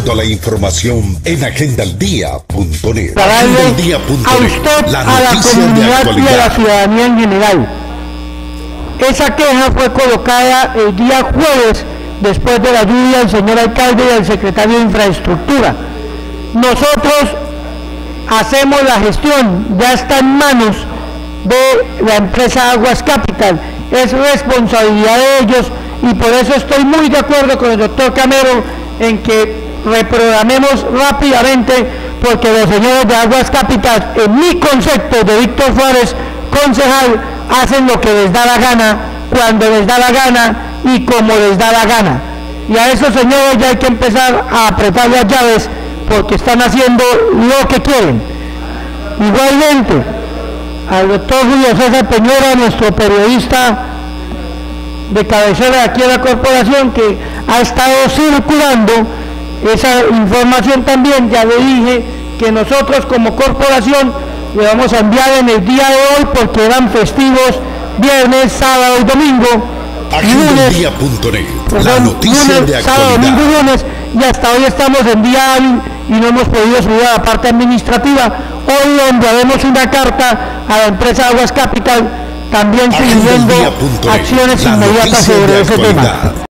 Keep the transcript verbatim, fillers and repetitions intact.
Toda la información en agenda al día punto net. Para darle a usted, la a la comunidad y a la ciudadanía en general. Esa queja fue colocada el día jueves después de la lluvia del señor alcalde y del secretario de Infraestructura. Nosotros hacemos la gestión, ya está en manos de la empresa Aguas Capital, es responsabilidad de ellos y por eso estoy muy de acuerdo con el doctor Camero en que reprogramemos rápidamente, porque los señores de Aguas Capital, en mi concepto de Víctor Flores, concejal, hacen lo que les da la gana, cuando les da la gana y como les da la gana. Y a esos señores ya hay que empezar a apretar las llaves porque están haciendo lo que quieren. Igualmente, al doctor Julio César Peñora, nuestro periodista de cabecera aquí en la corporación, que ha estado circulando esa información también, ya le dije que nosotros como corporación le vamos a enviar en el día de hoy, porque eran festivos viernes, sábado y domingo, agenda al día punto net, la noticia lunes, de sábado, domingo y actualidad. lunes, y hasta hoy estamos en día hábil y no hemos podido subir a la parte administrativa. Hoy enviaremos una carta a la empresa Aguas Capital, también siguiendo acciones inmediatas sobre ese tema.